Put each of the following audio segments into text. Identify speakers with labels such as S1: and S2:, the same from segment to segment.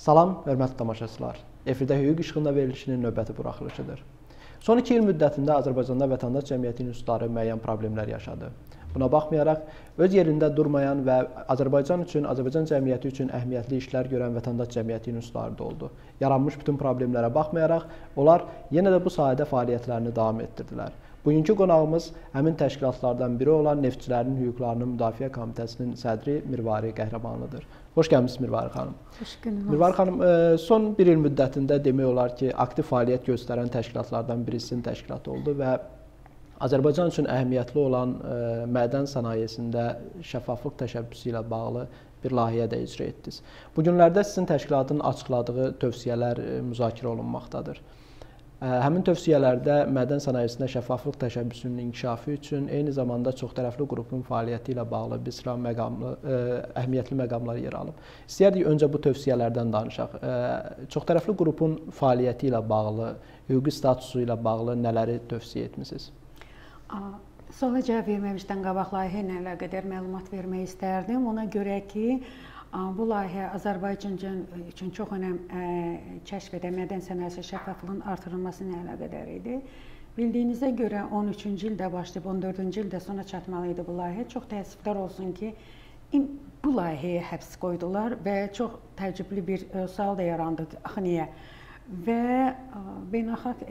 S1: Salam, hörmətli tamaşaçılar. Efirdə Hüquq İşığında verilişinin növbəti buraxılışıdır. Son 2 il müddətində Azərbaycanda vətəndaş cəmiyyəti institutları müəyyən problemlər yaşadı. Buna baxmayaraq, öz yerində durmayan və Azərbaycan cəmiyyəti üçün əhəmiyyətli işlər görən vətəndaş cəmiyyəti institutları da oldu. Yaranmış bütün problemlərə baxmayaraq, onlar yenə də bu sahədə fəaliyyətlərini davam etdirdilər. Bugünkü qonağımız həmin təşkilatlardan biri olan Neftçilərin Hüquqlarının Müdafiə Komitəsinin sədri Mirvari Qəhrəmanlıdır. Xoş gəlmisiniz Mirvari xanım.
S2: Xoş gəlmisiniz.
S1: Mirvari xanım, son 1 il müddətində demək olar ki, aktiv fəaliyyət göstərən təşkilatlardan birisinin təşkilatı oldu və Azərbaycan üçün əhəmiyyətli olan mədən sənayesində şəffaflıq təşəbbüsü ilə bağlı bir layihə də icra etdiniz. Bu günlərdə sizin təşkilatın açıqladığı tövsiyələr müzakirə olunmaqdadır. Həmin tövsiyələrdə mədən sənayesində şəffaflıq təşəbbüsünün inkişafı üçün eyni zamanda çoxtərəfli qrupun fəaliyyəti ilə bağlı bir sıra əhəmiyyətli məqamlar yer alıb. İstəyərdik öncə bu tövsiyələrdən danışaq. Çoxtərəfli qrupun fəaliyyəti ilə bağlı, hüquqi statusu ilə bağlı nələri tövsiyə etmisiniz?
S2: Suala cavab verməmişdən qabaq layihə ilə əlaqədar məlumat vermək istərdim. Ona görə ki, bu layihə Azərbaycan üçün çox önəm kəşf edən mədən sənayesi şəffaflığının artırılması ilə əlaqədar idi. Bildiyinizə görə 13-cü ildə başlayıb 14-cü ildə sona çatmalı idi bu layihə. Çox təəssüflər olsun ki, bu layihəyə həbs qoydular və çox təəccüblü bir sual da yarandı. Axı niyə? Və beynəlxalq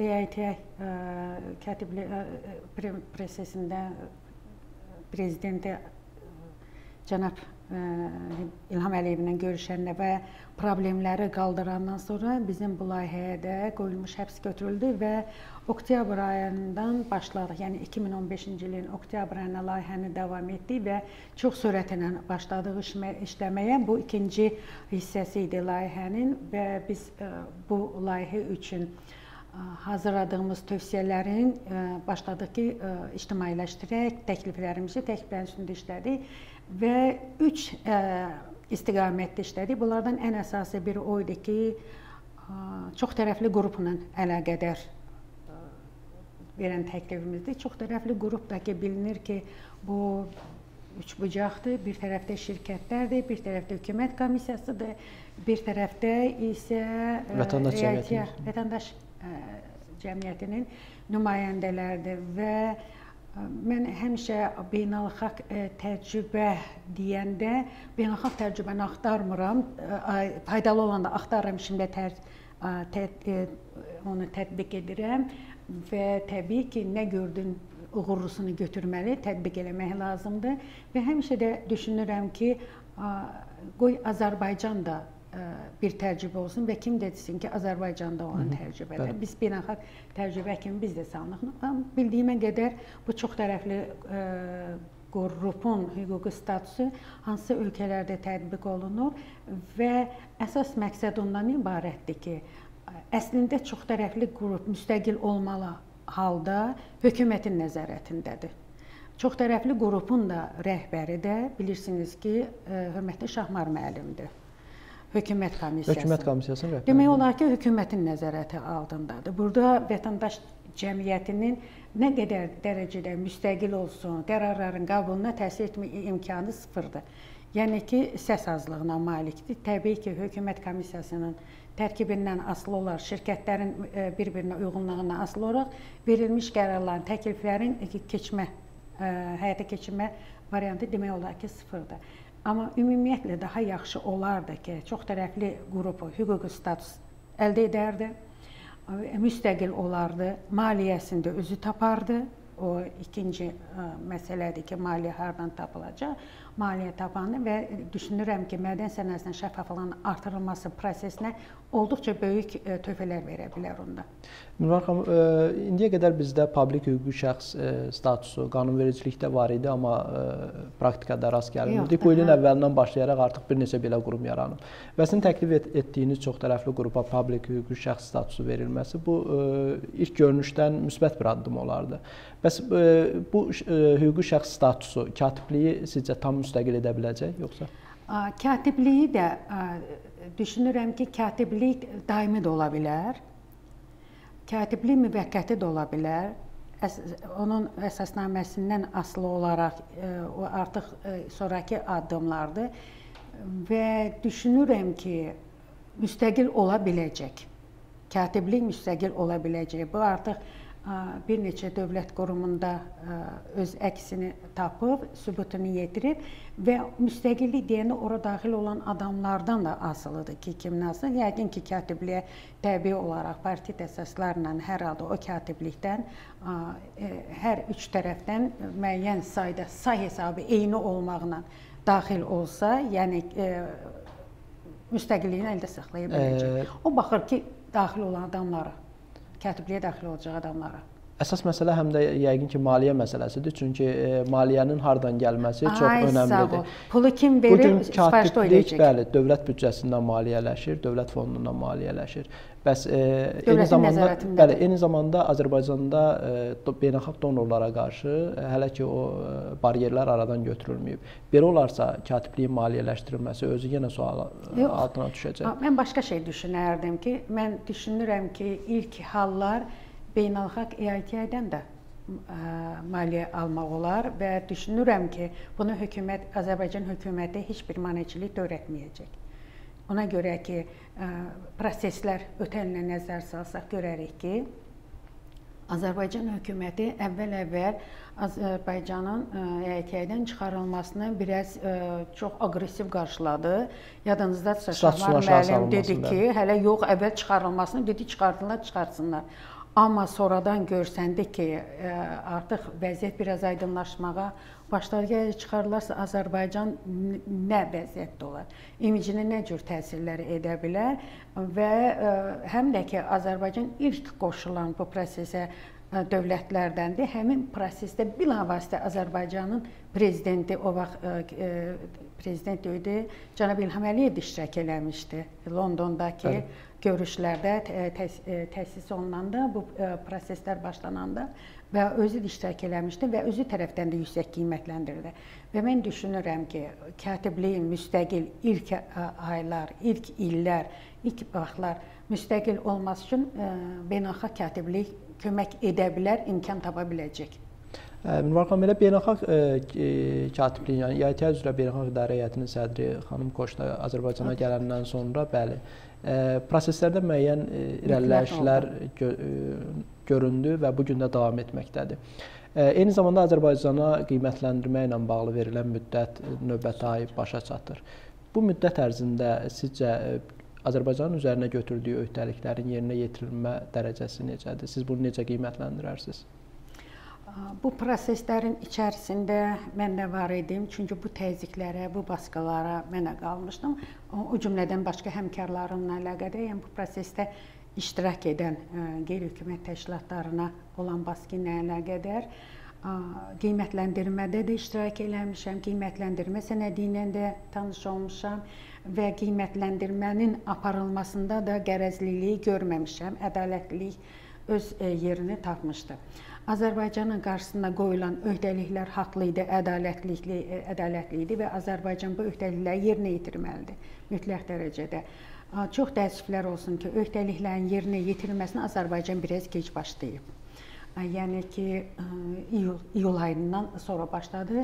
S2: EIT katibliyi prosesində prezidenti cənab İlham Əliyevlə görüşəndə və problemləri qaldırandan sonra bizim bu layihəyə də qoyulmuş həbs götürüldü və oktyabr ayından başladıq. Yəni 2015-ci ilin oktyabr ayına layihəni davam etdik və çox sürətlə başladıq işləməyə. Bu ikinci hissəsi idi layihənin və biz bu layihə üçün hazırladığımız tövsiyələrin başladıq ki, ictimailəşdirək, təkliflərin üstündə işlədik və 3 istiqamətdə işlədik. Bunlardan ən əsası biri o idi ki, çox tərəfli qrupla əlaqədar verən təklifimizdir. Çox tərəfli qrup da ki, bilinir ki, bu üçbucaqdır. Bir tərəfdə şirkətlərdir, bir tərəfdə hökumət komissiyasıdır, bir tərəfdə isə vətəndaş cəmiyyətinin nümayəndələridir və mən həmişə beynəlxalq təcrübə deyəndə beynəlxalq təcrübəni axtarmıram, faydalı olanda axtarıram, şimdi onu tətbiq edirəm və təbii ki, nə gördün uğurlusunu götürməli, tətbiq eləmək lazımdır və həmişə də düşünürəm ki, qoy Azərbaycan da bir təcrübə olsun və kim desin ki, Azərbaycanda olan təcrübədir. Biz beynəlxalq təcrübə kimi biz də salınıq. Bildiyimə qədər bu çox tərəfli qrupun hüquqi statusu hansı ölkələrdə tətbiq olunur və əsas məqsəd ondan ibarətdir ki, əslində çox tərəfli qrup müstəqil olmalı halda hökumətin nəzarətindədir. Çox tərəfli qrupun da rəhbəri də bilirsiniz ki, hörmətli Şahmar müəllimdir. Hökumət komissiyasının rəhbəri. Demək olar ki, hökumətin nəzarəti altındadır. Burada vətəndaş cəmiyyətinin nə qədər dərəcədə müstəqil olsun, qərarların qəbuluna təsir etmə imkanı sıfırdır. Yəni ki, səs azlığına malikdir. Təbii ki, hökumət komissiyasının tərkibindən asılı olaraq, şirkətlərin bir-birinə uyğunluğuna asılı olaraq verilmiş qərarların, təkliflərin həyata keçirmə variantı demək olar ki, sıfırdır. Amma ümumiyyətlə daha yaxşı olardı ki, çox tərəfli qrupu hüquqi status əldə edərdi, müstəqil olardı, maliyyəsində özü tapardı. O ikinci məsələdir ki, maliyyə hardan tapılacaq, maliyyə tapandı və düşünürəm ki, mədən sənayesinin şəffaflığının artırılması prosesinə olduqca böyük töhfələr verə bilər onda.
S1: Mirvari xanım, indiyə qədər bizdə publik hüquqi şəxs statusu qanunvericilikdə var idi, amma praktikada rast gəlmirdik. Bu ilin əvvəlindən başlayaraq artıq bir neçə belə qurum yaranıb. Və sizin təklif etdiyiniz çox tərəfli qrupa publik hüquqi şəxs statusu verilməsi bu ilk görünüşdən müsbət bir addım olardı. Bəs bu hüquqi şəxs statusu katibliyi sizcə tam müstəqil edə biləcək, yoxsa?
S2: Katibliyi də düşünürəm ki, katiblik daimi də ola bilər, katiblik müvəqqəti də ola bilər. Onun əsasnaməsindən asılı olaraq o artıq sonraki addımlardır və düşünürəm ki, müstəqil ola biləcək. Katiblik müstəqil ola biləcək. Bu artıq bir neçə dövlət qurumunda öz əksini tapıb, sübutunu yetirib və müstəqillik deyəndə ora daxil olan adamlardan da asılıdır ki, kim nasıl. Yəqin ki, katibliyə təbii olaraq partit əsaslarla hər halda o katiblikdən hər üç tərəfdən müəyyən sayda say hesabı eyni olmaqla daxil olsa, yəni müstəqilliyini əldə saxlaya biləcək. O baxır ki, daxil olan adamlara, katibliyə daxil olacaq adamlara.
S1: Əsas məsələ həm də yəqin ki, maliyyə məsələsidir. Çünki maliyyənin hardan gəlməsi çox önəmlidir.
S2: Pulu kim verir, sifarişdə ödəyəcək.
S1: Bəli, dövlət büdcəsindən maliyyələşir, dövlət fondundan maliyyələşir. Bəs eyni zamanda Azərbaycanda beynəlxalq donorlara qarşı hələ ki o bariyerlər aradan götürülməyib. Belə olarsa katibliyin maliyyələşdirilməsi özü yenə sual altına düşəcək.
S2: Mən başqa şey düşünərdim ki, mən düşünürəm ki, ilk hallar beynəlxalq EIT-dən də maliyyə almaq olar və düşünürəm ki, bunu Azərbaycan hökuməti heç bir maneçilik törətməyəcək. Ona görə ki, proseslər ötənlə nəzər salsaq görərik ki, Azərbaycan hökuməti əvvəl Azərbaycanın EIT-dən çıxarılmasını biraz çox aqressiv qarşıladı. Yadınızdadırsa, Şahmar müəllim dedi ki, hələ yox, əvvəl çıxarılmasını dedi, çıxartsınlar. Amma sonradan görsəndi ki, artıq vəziyyət biraz aydınlaşmağa başladı. Çıxarılarsa Azərbaycan nə vəziyyətdə olar? İmicini nə cür təsirləri edə bilər və həm də ki, Azərbaycan ilk qoşulan bu prosesə dövlətlərdəndir. Həmin prosesdə bilavasitə Azərbaycanın prezidenti, o vaxt prezident idi, cənab İlham Əliyev iştirak eləmişdi Londondakı görüşlərdə təsis olunanda, bu proseslər başlananda və özü də iştirak eləmişdi və özü tərəfdən də yüksək qiymətləndirildi. Və mən düşünürəm ki, katibliyin müstəqil ilk aylar, ilk illər, ilk vaxtlar müstəqil olması üçün beynəlxalq katiblik kömək edə bilər, imkan tapa biləcək.
S1: Münvar xanım, elə beynəlxalq katibliyin, yəni EIT üzrə Beynəlxalq İdarə Heyətinin sədri xanım Koşta Azərbaycana gələndən sonra, bəli, proseslərdə müəyyən irəliləyişlər göründü və bu gün də davam etməkdədir. Eyni zamanda Azərbaycana qiymətləndirmə ilə bağlı verilən müddət növbəti ay başa çatır. Bu müddət ərzində sizcə Azərbaycanın üzərinə götürdüyü öhdəliklərin yerinə yetirilmə dərəcəsi necədir? Siz bunu necə qiymətləndirərsiniz?
S2: Bu proseslərin içərisində mən də var idim, çünki bu təzyiqlərə, bu baskılara mənə qalmışdım. O cümlədən başqa həmkarlarımla əlaqədar, yəni bu prosesdə iştirak edən qeyri-hökumət təşkilatlarına olan baskı ilə əlaqədar qiymətləndirmədə də iştirak eləmişəm, qiymətləndirmə sənədi ilə də tanış olmuşam və qiymətləndirmənin aparılmasında da qərəzliliyi görməmişəm, ədalətlilik öz yerini tapmışdı. Azərbaycanın qarşısına qoyulan öhdəliklər haqlı idi, ədalətli idi və Azərbaycan bu öhdəlikləri yerinə yetirməlidir mütləq dərəcədə. Çox təəssüflər olsun ki, öhdəliklərin yerinə yetirilməsinə Azərbaycan biraz gec başlayıb. Yəni ki, iyul ayından sonra başladı,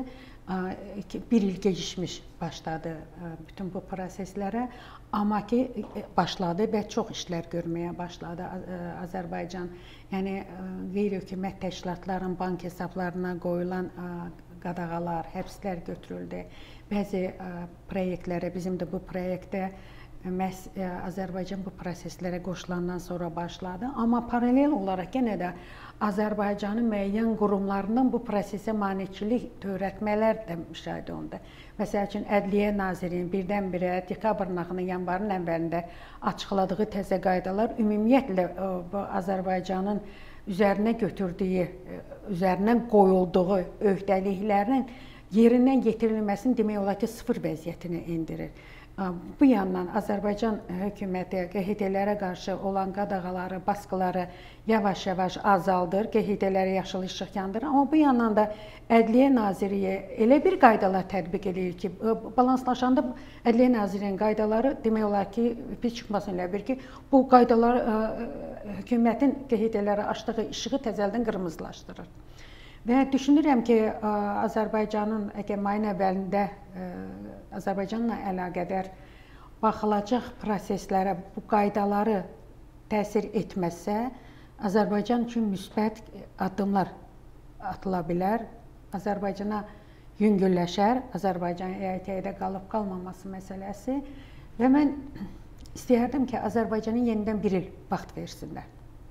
S2: bir il gecikmiş başladı bütün bu proseslərə, amma ki, başladı və çox işlər görməyə başladı Azərbaycan. Yəni, qeyri-hökumət təşkilatların bank hesablarına qoyulan qadağalar, həbslər götürüldü. Bəzi proyektlərə, bizim də bu proyektdə məhz Azərbaycan bu proseslərə qoşulandan sonra başladı. Amma paralel olaraq yenə də Azərbaycanın müəyyən qurumlarından bu prosesə maneçilik törətmələr də müşahidə olundu. Məsəl üçün, Ədliyyə Nazirinin birdən-birə dekabrın axırında, yanvarın əvvəlində açıqladığı təzə qaydalar ümumiyyətlə Azərbaycanın üzərinə götürdüyü, üzərinə qoyulduğu öhdəliklərin yerindən yetirilməsini demək olar ki, sıfır vəziyyətinə endirir. Bu yandan Azərbaycan hökuməti QHT-lərə qarşı olan qadağaları, baskıları yavaş-yavaş azaldır, QHT-lərə yaşıl işıq yandır. Amma bu yandan da Ədliyyə Nazirliyi elə bir qaydalar tətbiq edir ki, balanslaşanda Ədliyyə Nazirliyinin qaydaları demək olar ki, pis çıxmasın elə bir ki, bu qaydalar hökumətin QHT-lərə açdığı işığı təzədən qırmızılaşdırır. Və düşünürəm ki, Azərbaycanın əgər mayın əvvəlində Azərbaycanla əlaqədar baxılacaq proseslərə bu qaydaları təsir etməzsə, Azərbaycan üçün müsbət addımlar atıla bilər. Azərbaycana yüngülləşər, Azərbaycan EIT-də qalıb qalmaması məsələsi və mən istəyərdim ki, Azərbaycanın yenidən bir il vaxt versinlər.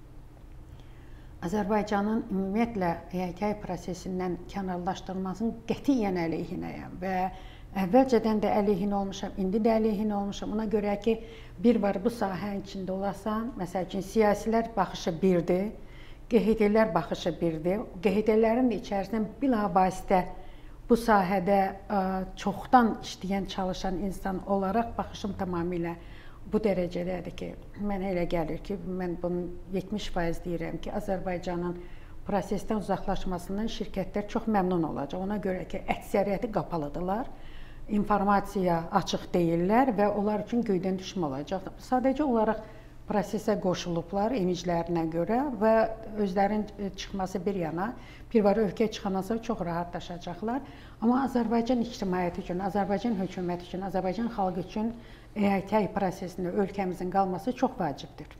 S2: Azərbaycanın ümumiyyətlə EIT prosesindən kənarlaşdırılmasının qətiyyən əleyhinəyəm və əvvəlcədən də əleyhinə olmuşam, indi də əleyhinə olmuşam. Ona görə ki, bir var bu sahənin içində olasan, məsəl üçün siyasilər baxışı birdir, QHD-lər baxışı birdir. QHD-lərin də içərisindən bilavasitə bu sahədə çoxdan işləyən, çalışan insan olaraq baxışım tamamilə bu dərəcədədir ki, mənə elə gəlir ki, mən bunun 70% deyirəm ki, Azərbaycanın prosesdən uzaqlaşmasından şirkətlər çox məmnun olacaq. Ona görə ki, əksəriyyəti qapalıdırlar, informasiya açıq deyirlər və onlar üçün göydən düşmə olacaq. Sadəcə olaraq prosesə qoşulublar imiclərinə görə və özlərinin çıxması bir yana, bir var ölkəyə çıxandan sonra çox rahatlaşacaqlar. Amma Azərbaycan ictimaiyyəti üçün, Azərbaycan hökuməti üçün, Azərbaycan xalqı üçün EIT prosesində ölkəmizin qalması çox vacibdir.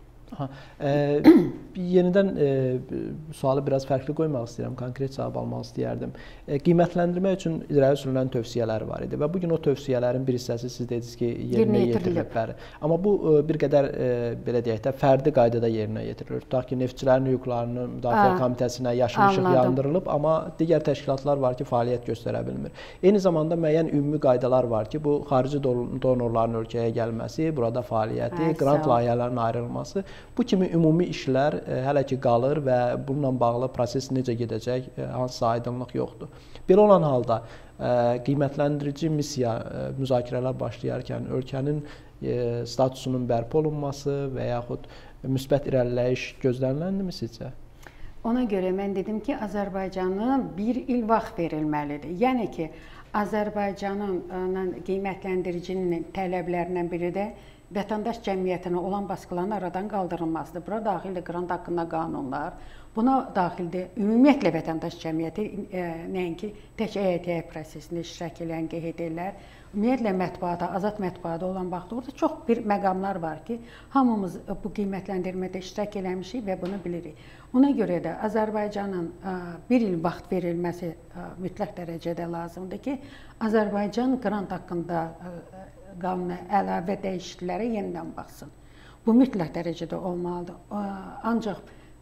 S1: Yenidən sualı biraz fərqli qoymaq istəyirəm, konkret cavab almaq istəyərdim. Qiymətləndirmək üçün irəli sürülən tövsiyələr var idi və bugün o tövsiyələrin bir hissəsi siz dediniz ki, yerinə yetirilib. Amma bu bir qədər belə deyək də fərdi qaydada yerinə yetirilir. Tutaq ki, Neftçilərin Hüquqlarının Müdafiə Komitəsinə yaşıl işıq yandırılıb, amma digər təşkilatlar var ki, fəaliyyət göstərə bilmir. Eyni zamanda müəyyən ümumi qaydalar var ki, bu xarici donorların ölkəyə gəlməsi, burada fəaliyyəti, qrant layihələrinin ayrılması. Bu kimi ümumi işlər hələ ki qalır və bununla bağlı proses necə gedəcək, hansısa aydınlıq yoxdur. Belə olan halda qiymətləndirici missiya müzakirələr başlayarkən ölkənin statusunun bərpa olunması və yaxud müsbət irəliləyiş gözləniləndirmi sizcə?
S2: Ona görə mən dedim ki, Azərbaycanın bir il vaxt verilməlidir. Yəni ki, Azərbaycanın qiymətləndiricinin tələblərindən biri də vətəndaş cəmiyyətinə olan baskıların aradan qaldırılmasıdır. Bura daxildir qrant haqqında qanunlar, buna daxildir ümumiyyətlə vətəndaş cəmiyyəti, nəinki tək EIT prosesində iştirak edən QHD-lər, ümumiyyətlə mətbuata, azad mətbuata olan vaxtda orada çox bir məqamlar var ki, hamımız bu qiymətləndirmədə iştirak eləmişik və bunu bilirik. Ona görə də Azərbaycanın bir il vaxt verilməsi mütləq dərəcədə lazımdır ki, Azərbaycan qrant haqqında qanuna əlavə dəyişikliklərə yenidən baxsın. Bu mütləq dərəcədə olmalıdır. Ancaq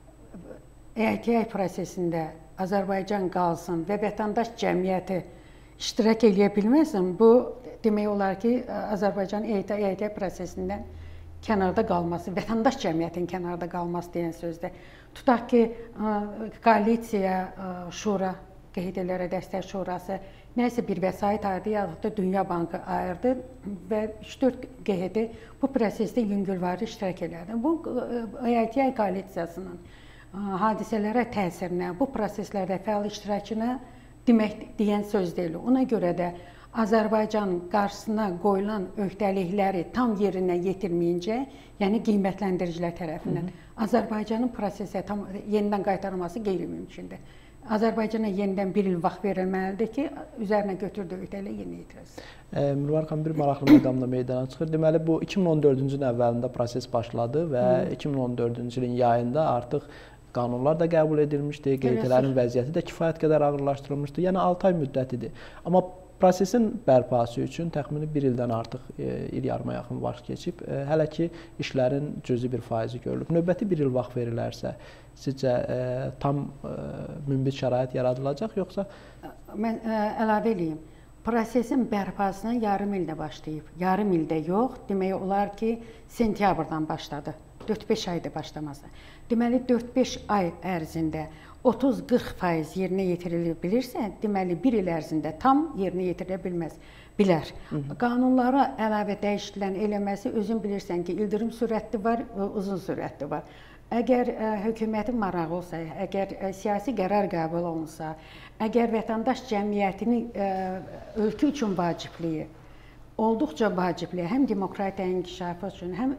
S2: EIT prosesində Azərbaycan qalsın və vətəndaş cəmiyyəti iştirak edə bilməsin, bu demək olar ki, Azərbaycan EIT prosesindən kənarda qalması, vətəndaş cəmiyyətin kənarda qalması deyən sözdür. Tutaq ki, koalisiya, şura, QHD-lərə dəstək şurası nəsə bir vəsait ayırdı, ya da Dünya Bankı ayırdı və 3-4 QHD bu prosesdə yüngülvari iştirak elədi. Bu, EIT koalisiyasının hadisələrə təsirinə, bu proseslərdə fəal iştirakına deyən söz deyil. Ona görə də Azərbaycan qarşısına qoyulan öhdəlikləri tam yerinə yetirməyincə, yəni qiymətləndiricilər tərəfindən Azərbaycanın prosesə yenidən qaytarılması qeyri-mümkündür. Azərbaycana yenidən bir il vaxt verilməlidir ki, üzərinə götürdüyü öhdəliyi yerinə yetirsin.
S1: Mürvar xanım, bir maraqlı məqamla meydana çıxır. Deməli, bu 2014-cü ilin əvvəlində proses başladı və 2014-cü ilin yayında artıq qanunlar da qəbul edilmişdi, QHD-lərin vəziyyəti də kifayət qədər ağırlaşdırılmışdı. Yəni 6 ay müddətidir. Amma prosesin bərpası üçün təxmini bir ildən artıq il yarıma yaxın vaxt keçib. Hələ ki, işlərin cüzi bir faizi görülüb. Növbəti bir il vaxt verilərsə, sizcə tam münbit şərait yaradılacaq, yoxsa?
S2: Mən əlavə edeyim. Prosesin bərpasına yarım ildə başlayıb. Yarım ildə yox, demək olar ki, sentyabrdan başladı. 4-5 ayda başlaması. Deməli, 4-5 ay ərzində 30-40% yerinə yetirilə bilirsə, deməli, bir il ərzində tam yerinə yetirilə bilər. Qanunlara əlavə dəyişikliklərin eləməsi, özün bilirsən ki, ildırım sürətli var, uzun sürətli var. Əgər hökumətin marağı olsa, əgər siyasi qərar qəbul olunsa, əgər vətəndaş cəmiyyətinin ölkə üçün vacibliyi, olduqca vacibliyi, həm demokratiya inkişafı üçün, həm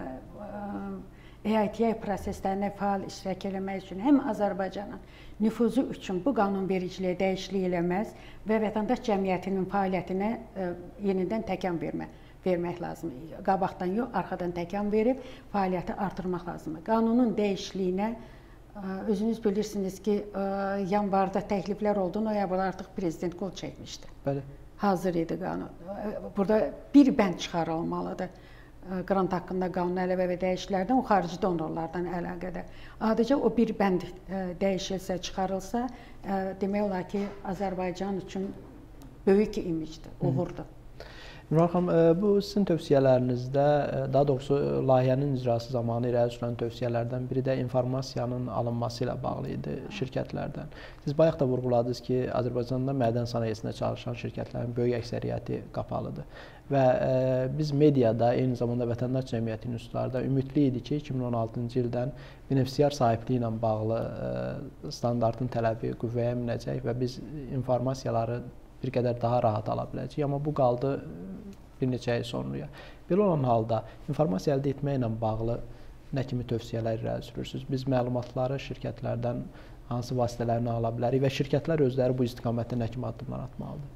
S2: EIT proseslərində fəal iştirak eləmək üçün, həm Azərbaycanın nüfuzu üçün bu qanunvericiliyə dəyişiklik eləməz və vətəndaş cəmiyyətinin fəaliyyətinə yenidən təkan vermək vermək lazımdır. Qabaqdan yox, arxadan təkan verib fəaliyyəti artırmaq lazımdır. Qanunun dəyişikliyinə özünüz bilirsiniz ki, yanvarda təkliflər oldu, noyabrda artıq prezident qol çəkmişdi.
S1: Bəli.
S2: Hazır idi qanun. Burada bir bənd çıxarılmalıdır. Qrant haqqında qanun əlavə və dəyişikliklərdən o xarici donorlardan əlaqədar. Adicə o bir bənd dəyişilsə, çıxarılsa, demək olar ki, Azərbaycan üçün böyük imicdir, uğurdur.
S1: Nurhan xanım, bu sizin tövsiyələrinizdə, daha doğrusu layihənin icrası zamanı irəli sürülən tövsiyələrdən biri də informasiyanın alınması ilə bağlı idi şirkətlərdən. Siz bayaq da vurğuladınız ki, Azərbaycanda mədən sənayesində çalışan şirkətlərin böyük əksəriyyəti qapalıdır. Və biz mediada, eyni zamanda vətəndaş cəmiyyəti institutlarda ümidli idi ki, 2016-cı ildən benefisiar sahibliyi ilə bağlı standartın tələbi qüvvəyə minəcək və biz informasiyaları bir qədər daha rahat ala biləcəyik, amma bu qaldı bir neçə ay sonraya. Belə olan halda informasiya əldə etməklə bağlı nə kimi tövsiyələr irəli sürürsünüz? Biz məlumatları şirkətlərdən hansı vasitələrini ala bilərik və şirkətlər özləri bu istiqamətdə nə kimi addımlar atmalıdır?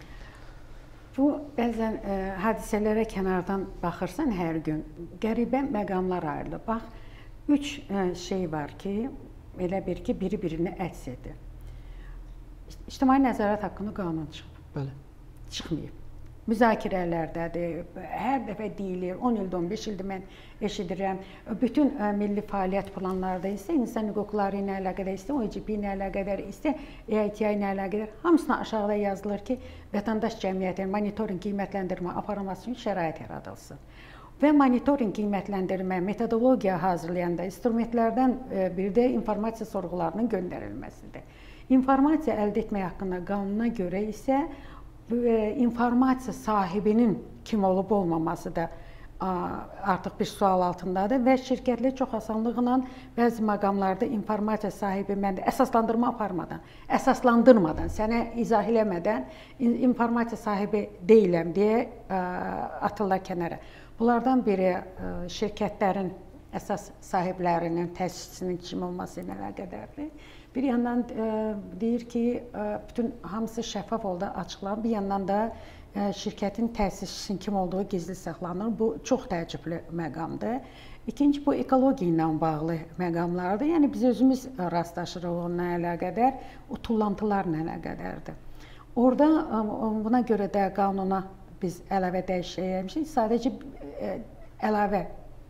S2: Bu, bəzən hadisələrə kənardan baxırsan hər gün, qəribə məqamlar ayrılır. Bax, 3 şey var ki, elə bir ki, biri-birini əks edir. İctimai nəzarət haqqında qanun çıxıb.
S1: Bəli.
S2: Çıxmayıb. Müzakirələrdədir, hər dəfə deyilir, 10 ildə, 15 ildə mən eşidirəm. Bütün milli fəaliyyət planlarda isə, insan hüquqları ilə əlaqədar isə, OGP ilə əlaqədar isə, EITI ilə əlaqədar, hamısına aşağıda yazılır ki, vətəndaş cəmiyyətinin monitorinq qiymətləndirmə aparılması üçün şərait yaradılsın. Və monitorinq qiymətləndirmə metodologiya hazırlayanda instrumentlərdən biri də informasiya sorğularının göndərilməsidir. İnformasiya əldə etmək haqqında qanuna görə isə informasiya sahibinin kim olub olmaması da artıq bir sual altındadır və şirkətlər çox asanlıqla bəzi məqamlarda informasiya sahibi məndə əsaslandırma aparmadan, əsaslandırmadan, sənə izah eləmədən informasiya sahibi deyiləm deyə atırlar kənara. Bunlardan biri şirkətlərin əsas sahiblərinin, təsisçisinin kim olması ilə əlaqədardır. Bir yandan deyir ki, bütün hamısı şəffaf oldu, açıqlanır. Bir yandan da şirkətin təsisçisinin kim olduğu gizli saxlanır. Bu çox təəccüblü məqamdır. İkinci, bu ekologiya ilə bağlı məqamlardır. Yəni biz özümüz rastlaşırıq onunla əlaqədar, o tullantılarla əlaqədardır. Orada buna görə də qanuna biz əlavə dəyişiklik etmişik. Sadəcə əlavə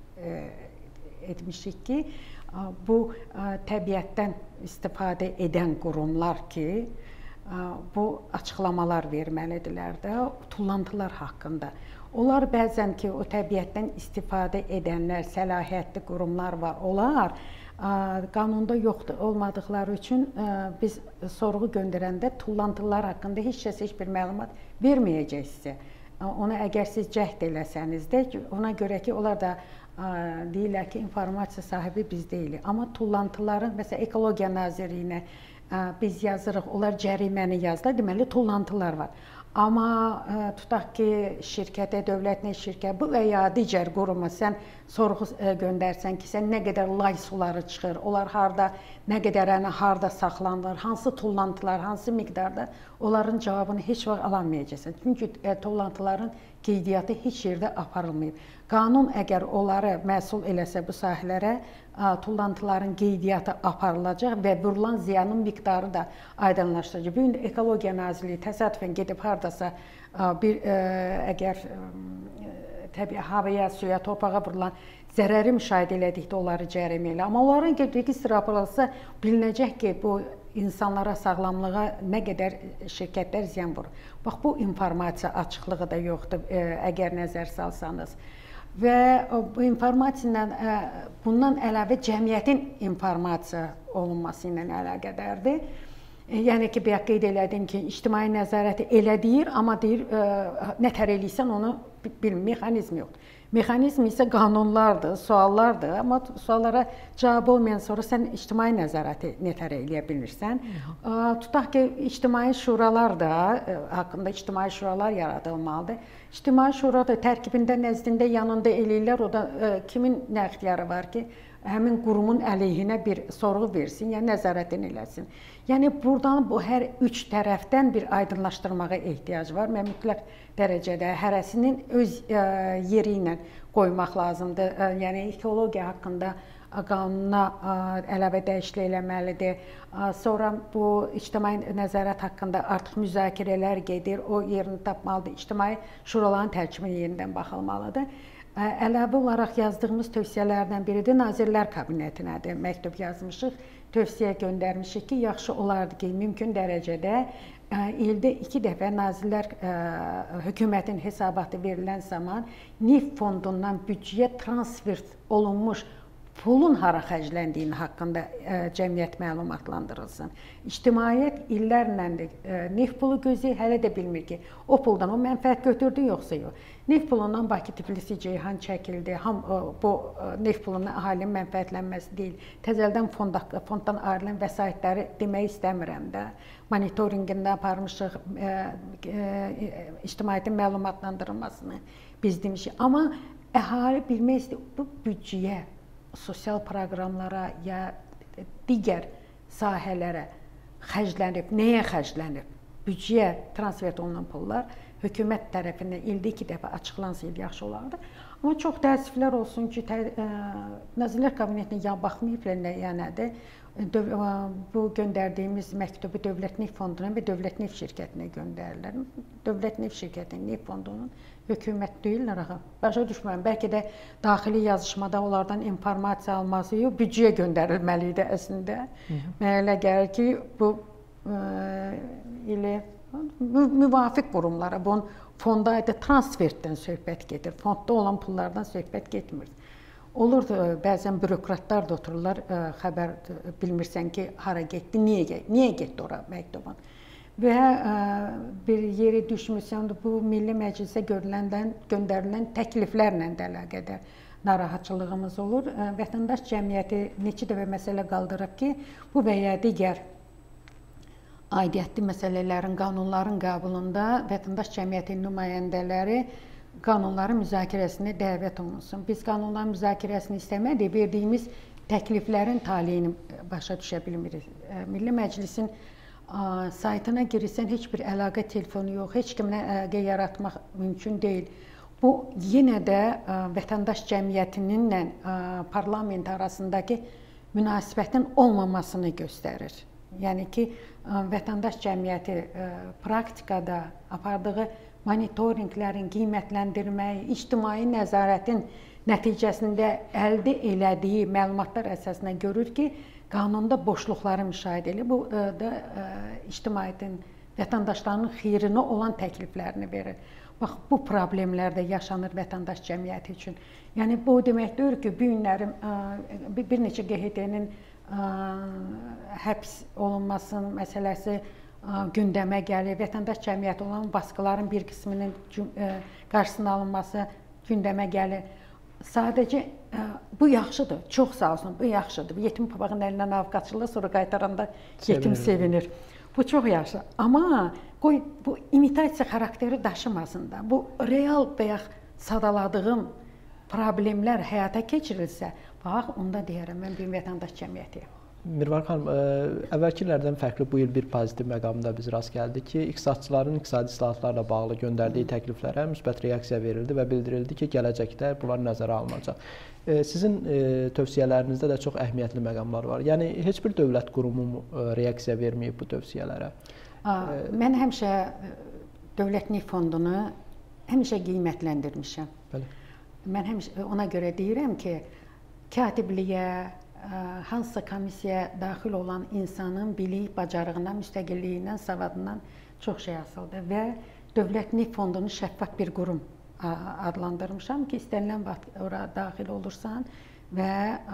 S2: etmişik ki, bu təbiətdən istifadə edən qurumlar ki, bu açıqlamalar verməlidirlər də tullantılar haqqında. Onlar bəzən ki, o təbiətdən istifadə edənlər, səlahiyyətli qurumlar var, onlar qanunda yoxdur, olmadıqları üçün biz sorğu göndərəndə tullantılar haqqında heç bir məlumat verməyəcək sizə. Ona əgər siz cəhd eləsəniz də, ona görə ki, onlar da deyirlər ki, informasiya sahibi biz deyilik. Amma tullantıların, məsələn, Ekologiya Nazirliyinə biz yazırıq, onlar cəriməni yazdılar, deməli tullantılar var. Amma tutaq ki, şirkətə, dövlətlə şirkət, bu və ya digər quruma sən sorğu göndərsən ki, sən nə qədər lay suları çıxır, onlar harda, nə qədərini harda saxlanılır, hansı tullantılar, hansı miqdarda, onların cavabını heç vaxt alamayacaqsan. Çünki tullantıların qeydiyyatı heç yerdə aparılmayıb. Qanun əgər onları məsul eləsə bu sahələrə, tullantıların qeydiyyatı aparılacaq və vurulan ziyanın miqdarı da aydınlaşdıracaq. Bu gün Ekologiya Nazirliyi təsadüfən gedib hardasa bir əgər təbii havaya, suya, torpağa vurulan zərəri müşahidə elədikdə onları cərimə elə. Amma onların registr aparılsa bilinəcək ki, bu insanlara, sağlamlığa nə qədər şirkətlər ziyan vurur. Bax, bu informasiya açıqlığı da yoxdur, əgər nəzər salsanız. Və bu informasiya ilə, bundan əlavə cəmiyyətin informasiya olunması ilə əlaqədardır. Yəni ki, bayaq qeyd elədim ki, ictimai nəzarəti elə deyir, amma deyir, nətər eləyirsən onu bilmir, mexanizm yoxdur. Mexanizm isə qanunlardır, suallardır, amma suallara cavab olmayan sonra sən ictimai nəzarəti nətər eləyə bilirsən. Tutaq ki, ictimai şuralar da, haqqında ictimai şuralar yaradılmalıdır. İctimai şura da tərkibində, nəzdində, yanında eləyirlər, o da kimin nə ixtiyarı var ki, həmin qurumun əleyhinə bir sorğu versin, ya nəzarətini eləsin. Yəni buradan bu hər üç tərəfdən bir aydınlaşdırmağa ehtiyac var. Mən mütləq dərəcədə hərəsinin öz yeri ilə qoymaq lazımdır. Yəni ekologiya haqqında qanuna əlavə dəyişiklik eləməlidir. Sonra bu ictimai nəzarət haqqında artıq müzakirələr gedir, o yerini tapmalıdır. İctimai şuraların tərkibinə yenidən baxılmalıdır. Əlavə olaraq yazdığımız tövsiyələrdən biri də Nazirlər Kabinetinədir. Məktub yazmışıq, tövsiyə göndərmişik ki, yaxşı olardı ki, mümkün dərəcədə ildə 2 dəfə Nazirlər hökumətin hesabatı verilən zaman neft fondundan büdcəyə transfer olunmuş pulun hara xərcləndiyini haqqında cəmiyyət məlumatlandırılsın. İctimaiyyət illərlə neft pulu gözləyir, hələ də bilmir ki, o puldan o mənfəət götürdü yoxsa yox. Neft pulundan Bakı, Tbilisi, Ceyhan çəkildi. Bu neft pulundan əhalinin mənfəətlənməsi deyil. Təzədən fonddan ayrılan vəsaitləri demək istəmirəm də. Monitoringində aparmışıq, ictimaiyyətin məlumatlandırılmasını biz demişik. Amma əhali bilmək istəyir, bu büdcəyə, sosial proqramlara ya digər sahələrə xərclənib, nəyə xərclənib? Büdcəyə transfer olunan pullar hökumət tərəfindən ildə 2 dəfə açıqlansaydı yaxşı olardı. Amma çox təəssüflər olsun ki, Nazirlər Kabinetinə ya baxmayıblar, ya nədir? Bu göndərdiyimiz məktubu Dövlət Neft Fonduna və Dövlət Neft Şirkətinə göndərirlər. Dövlət Neft Şirkətinin, Neft Fondunun hökumət deyirlər axı. Başa düşmürəm, bəlkə də daxili yazışmada onlardan informasiya alması yox, büdcəyə göndərilməli idi əslində. Mənə elə gəlir ki, bu müvafiq qurumlara, bunun fonda transferdən söhbət gedir. Fondda olan pullardan söhbət getmir. Olur, bəzən bürokratlar da otururlar, xəbər bilmirsən ki, hara getdi, niyə getdi ora məktubun. Və bir yeri düşmüsən, bu Milli Məclisə göndərilən təkliflərlə də əlaqədar narahatçılığımız olur. Vətəndaş cəmiyyəti neçə dəfə məsələ qaldırıb ki, bu və ya digər aidiyyatlı məsələlərin, qanunların qəbulunda vətəndaş cəmiyyətinin nümayəndələri qanunların müzakirəsini dəvət olunsun. Biz qanunların müzakirəsini istəmədik, verdiyimiz təkliflərin taleyini başa düşə bilmirik. Milli Məclisin saytına girirsən, heç bir əlaqə telefonu yox, heç kimlə əlaqə yaratmaq mümkün deyil. Bu, yenə də vətəndaş cəmiyyətininlə parlament arasındakı münasibətin olmamasını göstərir. Yəni ki, vətəndaş cəmiyyəti praktikada apardığı monitorinqlərin qiymətləndirməyi, ictimai nəzarətin nəticəsində əldə elədiyi məlumatlar əsasına görür ki, qanunda boşluqları müşahidə edir. Bu da ictimaiyyətin, vətəndaşlarının xeyrinə olan təkliflərini verir. Bax, bu problemlər də yaşanır vətəndaş cəmiyyəti üçün. Yəni, bu demək deyir ki, bu günlərim bir neçə QHT-nin həbs olunmasının məsələsi gündəmə gəlir, vətəndaş cəmiyyəti olan baskıların bir qisminin qarşısının alınması gündəmə gəlir. Sadəcə, bu yaxşıdır, çox sağ olsun, bu yaxşıdır. Yetim papağın əlindən alıb qaçırlar, sonra qaytaranda yetim sevinir. Bu çox yaxşı. Amma qoy bu imitasiya xarakteri daşımasın da. Bu real və ya sadaladığım problemlər həyata keçirilsə, bax, onda deyərəm, mən bir vətəndaş cəmiyyətiyəm.
S1: Mirvar xanım, əvvəlki illərdən fərqli bu il bir pozitiv məqamda biz rast gəldik ki, iqtisadçıların iqtisadi islahatlarla bağlı göndərdiyi təkliflərə müsbət reaksiya verildi və bildirildi ki, gələcəkdə bunlar nəzərə alınacaq. Sizin tövsiyələrinizdə də çox əhəmiyyətli məqamlar var. Yəni, heç bir dövlət qurumu reaksiya verməyib bu tövsiyələrə.
S2: Mən həmişə Dövlət Neft Fondunu həmişə qiymətləndirmişəm.
S1: Bəli.
S2: Mən həmişə ona görə deyirəm ki, katibliyə, hansısa komissiyaya daxil olan insanın bilik, bacarığından, müstəqilliyindən, savadından çox şey asılıdır və Dövlət Neft Fondunu şəffaf bir qurum adlandırmışam ki, istənilən vaxt ora daxil olursan və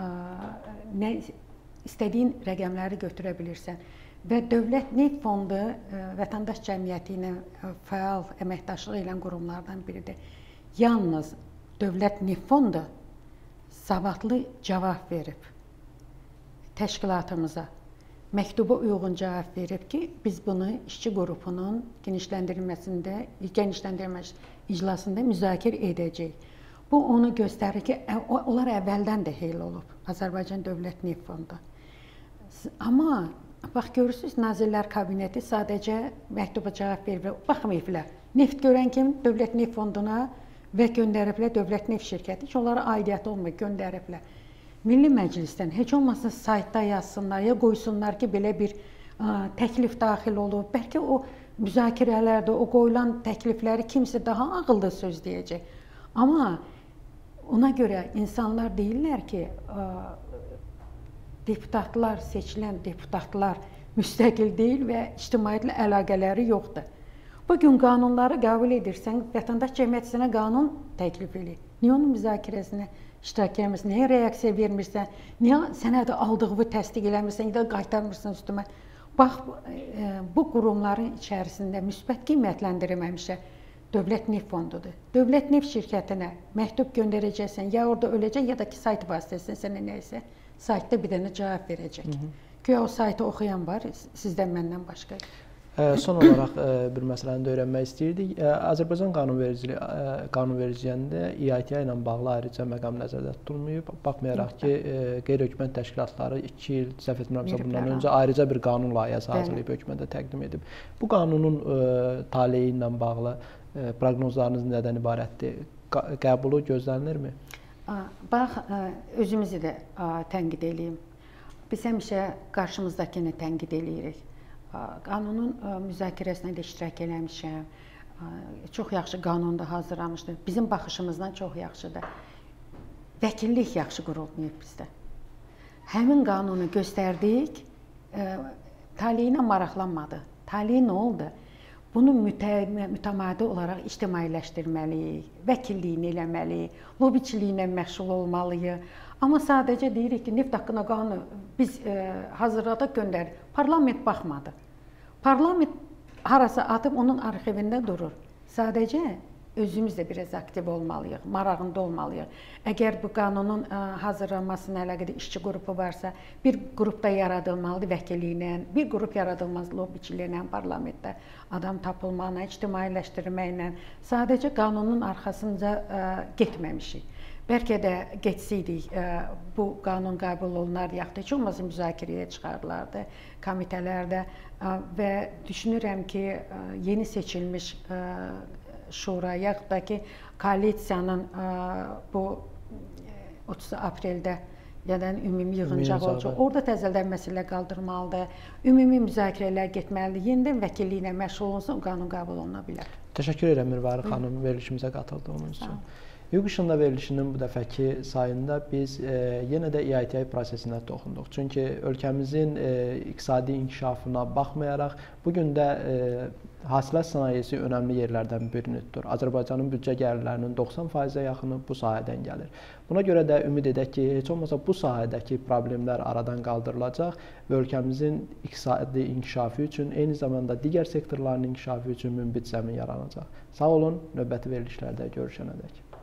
S2: istədiyin rəqəmləri götürə bilirsən. Və Dövlət Neft Fondu vətəndaş cəmiyyəti ilə fəal əməkdaşlıq edən qurumlardan biridir. Yalnız Dövlət Neft Fondu savadlı cavab verib təşkilatımıza, məktuba uyğun cavab verib ki, biz bunu işçi qrupunun genişləndirilmə iclasında müzakirə edəcəyik. Bu onu göstərir ki, onlar əvvəldən də heyl olub, Azərbaycan Dövlət Neft Fondu. Amma bax görürsünüz, Nazirlər Kabineti sadəcə məktuba cavab verib, baxmayıblar. Neft görən kimi Dövlət Neft Fonduna və göndəriblər Dövlət Neft şirkəti ki, onlara aidiyyəti olmayıb, göndəriblər. Milli Məclisdən heç olmasa saytda yazsınlar, ya qoysunlar ki, belə bir təklif daxil olub. Bəlkə o müzakirələrdə o qoyulan təklifləri kimsə daha ağıllı söz deyəcək. Amma ona görə insanlar deyirlər ki, deputatlar, seçilən deputatlar müstəqil deyil və ictimaiyyətlə əlaqələri yoxdur. Bugün qanunları qəbul edirsən, vətəndaş cəmiyyəti sənə qanun təklif edir. Niyə onun müzakirəsinə iştirak etmirsən, niyə reaksiya vermirsən, niyə sənədə aldığını təsdiq eləmirsən, ya da qaytarmırsan üstümə? Bax, bu qurumların içərisində müsbət qiymətləndirilməmişə Dövlət Neft Fondudur. Dövlət Neft şirkətinə məktub göndərəcəksən, ya orada öləcək, ya da ki, sayt vasitəsilə sənə nəysə, saytda bir dənə cavab verəcək. Güya o saytı oxuyan var, sizdən məndən başqa.
S1: Son olaraq bir məsələni də öyrənmək istəyirdik. Azərbaycan qanunvericiliyində EITI ilə bağlı ayrıca məqam nəzərdə tutulmayıb. Baxmayaraq ki, qeyri-hökumət təşkilatları 2 il, səhv etmirəmsə, bundan öncə ayrıca bir qanun layihəsi hazırlayıb hökumətə təqdim edib. Bu qanunun taleyi ilə bağlı proqnozlarınız nədən ibarətdir? Qəbulu gözlənilirmi?
S2: Bax, özümüzü də tənqid edeyim. Biz həmişə qarşımızdakını tənqid edirik. Qanunun müzakirəsinə də iştirak eləmişəm. Çox yaxşı qanun da hazırlamışdır. Bizim baxışımızdan çox yaxşıdır. Vəkillik yaxşı qurulmayıb bizdə. Həmin qanunu göstərdik, taleyi ilə maraqlanmadı. Taleyi nə oldu? Bunu mütəmadi olaraq ictimailəşdirməliyik, vəkilliyini eləməliyik, lobiçiliyinə məşğul olmalıyıq. Amma sadəcə deyirik ki, neft haqqında qanunu biz hazırladıq, göndərik. Parlament baxmadı. Parlament harasa atıb onun arxivində durur. Sadəcə özümüz də biraz aktiv olmalıyıq, marağında olmalıyıq. Əgər bu qanunun hazırlanmasına əlaqədə işçi qrupu varsa, bir qrup da yaradılmalıdır vəkilliklə, bir qrup yaradılmalı lobiçiliklə, parlamentdə adam tapılmaqla, ictimailəşdirməklə. Sadəcə qanunun arxasınca getməmişik. Bəlkə də getsəydik, bu qanun qəbul olunardı, yaxud heç olmasa müzakirəyə çıxarılardı komitələrdə və düşünürəm ki, yeni seçilmiş şura, yaxud da ki, koalisiyanın bu 30 apreldə yadan ümumi yığıncaq olacaq. Orada təzədən məsələ qaldırmalıdır, ümumi müzakirələr getməlidir, yenidən vəkilliklə məşğul olunsa o qanun qəbul oluna bilər.
S1: Təşəkkür edirəm Mirvari xanım verilişimizə qatıldığınız üçün. Hüquq işində verilişinin bu dəfəki sayında biz yenə də EITI prosesinə toxunduq. Çünki ölkəmizin iqtisadi inkişafına baxmayaraq, bugün də hasilat sənayesi önəmli yerlərdən birini tutur. Azərbaycanın büdcə gəlirlərinin 90%-ə yaxını bu sahədən gəlir. Buna görə də ümid edək ki, heç olmasa bu sahədəki problemlər aradan qaldırılacaq və ölkəmizin iqtisadi inkişafı üçün, eyni zamanda digər sektorların inkişafı üçün münbit zəmin yaranacaq. Sağ olun, növbəti verilişlərdə görüşənədək.